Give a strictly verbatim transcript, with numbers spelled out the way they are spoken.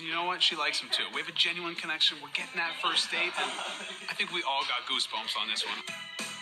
And you know what? She likes him too. We have a genuine connection. We're getting that first date, and I think we all got goosebumps on this one.